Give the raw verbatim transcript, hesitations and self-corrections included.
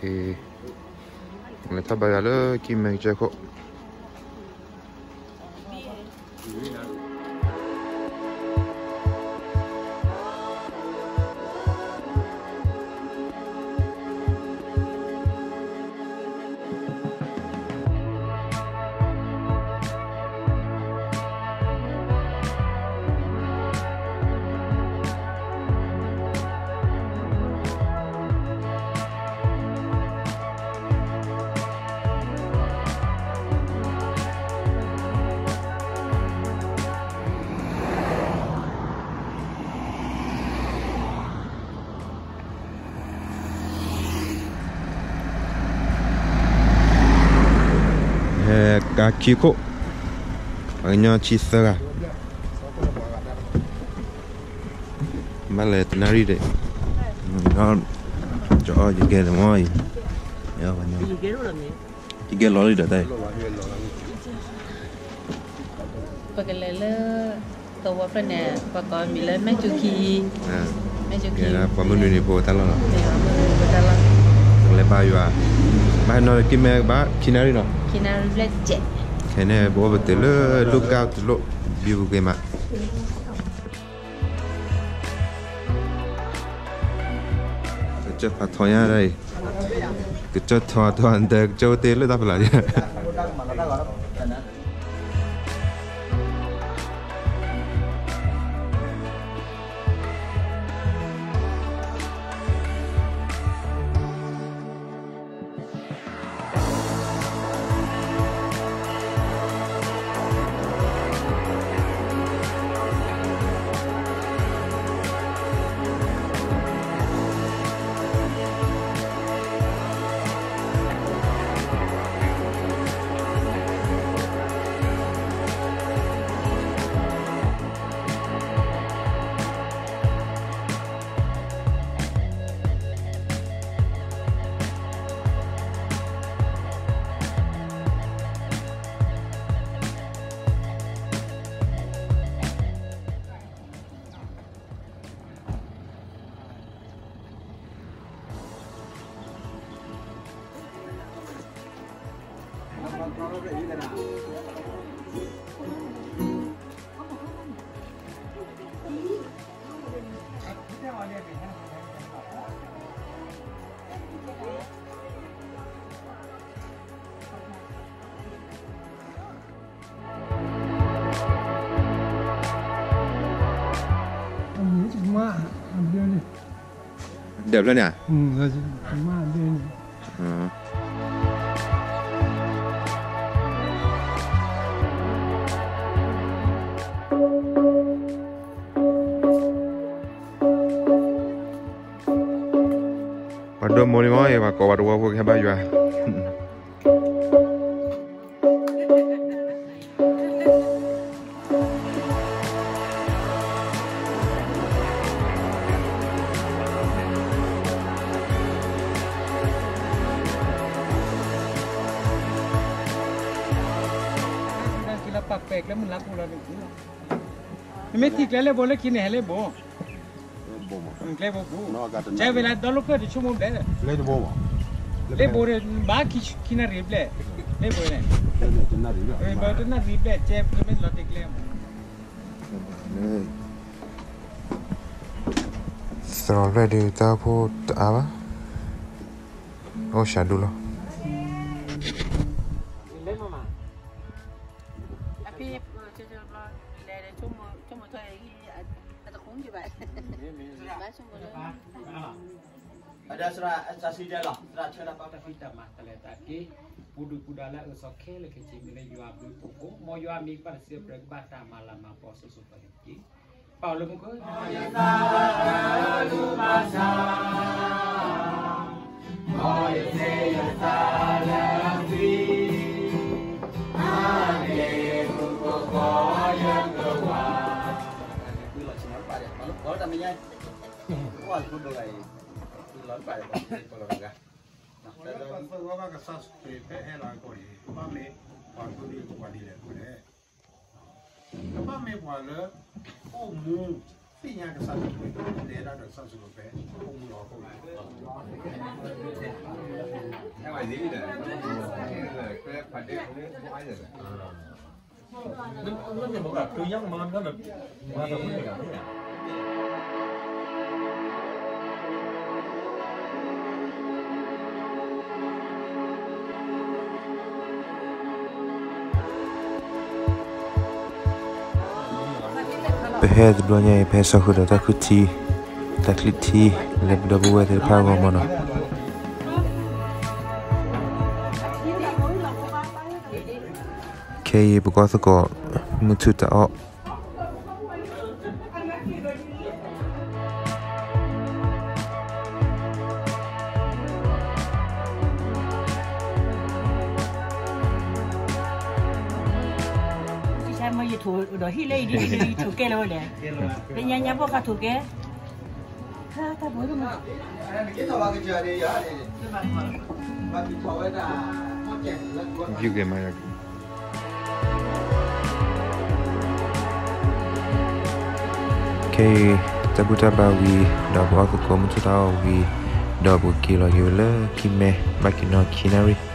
le travailleur qui me dit quoi kaki kok hanya cisera malah tenari deh non cho gì kia là ngoài ya bạn gì kia lối đi đây pakai lele tawa apa nè pakai mila mejuki mejuki ya paman ini buat talang buat talang lebar juga ba nó cái mẹ ba kinari nó kinari jet cái này bố bật từ lơ lúc cao từ lộ view cái mặt cái chất phát thôi nha đây cái chất thoa thoàn được châu tê lơ ta phải là đẹp lên nhỉ? Ừ, rồi mà bên. À. Pada mau ni mau ya, kau baru bawa ke baju ah. Pek lah mulak mulak itu. Ini tiga le boleh kini hele bo. Le bo bo. Saya bela dulu ke di cuma bela. Le bo bo. Le bo le bah kina rible. Le bo le. Eh bo tu na rible. Saya kami lotek le. Selalu di tahu apa? Oh syadu loh. Ada serah asasi dia lah, serah cara pakai kita mah terletak. Pudu pudala usoke le kecil bila jual beli pokok, mau jual mie pada siap berbata malam apa sesuatu lagi. Paulo muka. Có tầm nhá. Có ăn food này lớn phải có là gà. Đây là phần có các cái sauce để phải hay là có gì. Ba mẹ còn có đi có đi là có đấy. Các ba mẹ còn nữa. Ô mu Pinya ke satu dia ada satu rupiah, pun lo pun. Yang ada ini dah, kayak pada ini ada dah. Nó nhìn một là tôi nhắc mơn đó là qua tầm cái này nè. Behed sebelumnya pesa kuda takuti takliti lebih dah buat dari pagar mana. Kaya berkata kau mutu tak ok. Saya mau itu udah hilai di itu ke lo le. Penyanya apa kata ke? Kata boleh mah. Kita bagi jadi ya. Bagi tahu dah. Juga banyak. Okay, tabu tabawi dah buat aku mutu tahu wi dah buat kilo yule kime makina kinari.